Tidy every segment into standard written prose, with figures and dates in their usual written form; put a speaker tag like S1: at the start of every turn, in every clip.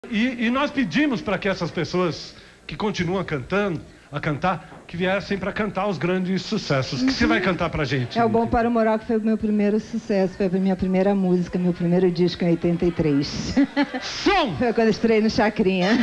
S1: E nós pedimos para que essas pessoas que continuam a cantar, que viessem para cantar os grandes sucessos. O que você vai cantar pra gente?
S2: É o Bom para o Moral, que foi o meu primeiro sucesso, foi a minha primeira música, meu primeiro disco em 83.
S1: Som!
S2: Foi quando eu estrei no Chacrinha.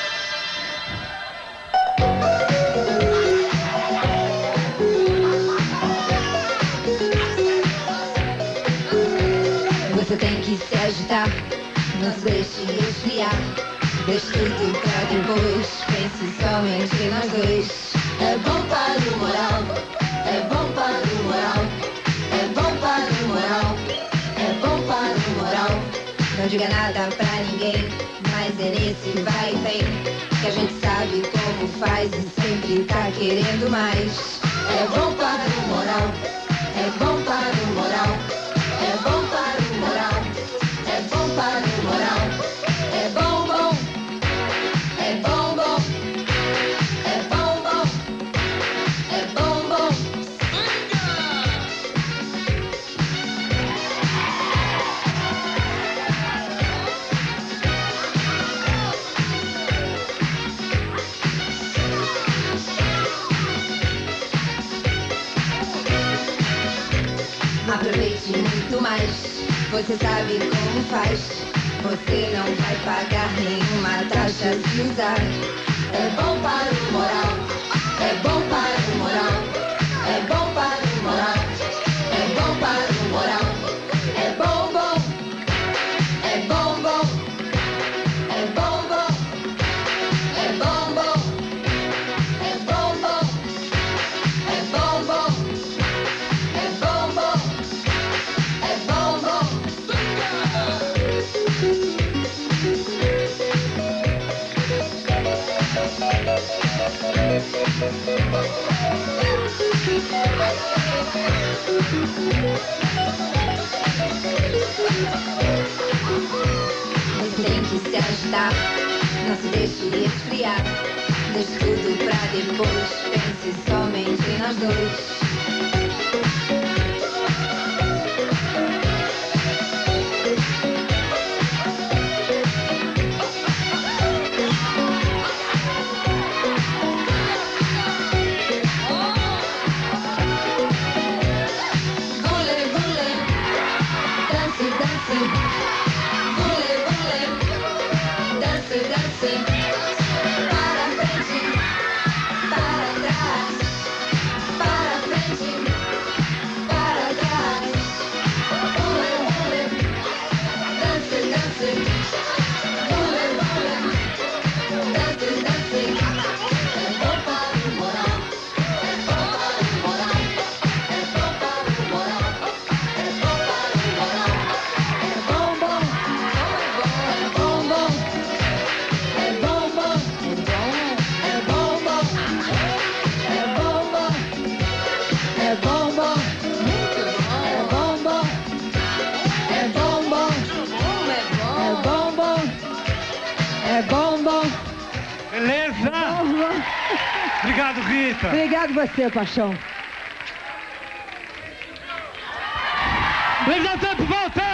S3: Você tem que se agitar, não se deixe esfriar. Deixe tudo pra depois, pense somente em nós dois. É bom para o moral, é bom para o moral, é bom para o moral, é bom para o moral. Não diga nada pra ninguém, mas é nesse vai e vem que a gente sabe como faz e sempre tá querendo mais. É bom para o moral, é bom para o moral, é bom para o moral, é bom para o moral, é bom, bom, é bom, bom, é bom, bom, é bom, bom. Aproveite muito mais, você sabe como faz. Você não vai pagar nenhuma taxa se usar. É bom para o moral, é bom para o moral, é bom para o moral, é bom para o moral, é bom, bom, é bom, bom, é bom, bom, é bom, bom, é bom, bom, é bom, bom, é bom, bom, é bom, bom. Você tem que se agitar, não se deixe esfriar. Deixe tudo pra depois, pense somente em nós dois.
S1: Beleza? Obrigado, Rita.
S2: Obrigado você, paixão.
S1: Levanta o tempo, volta!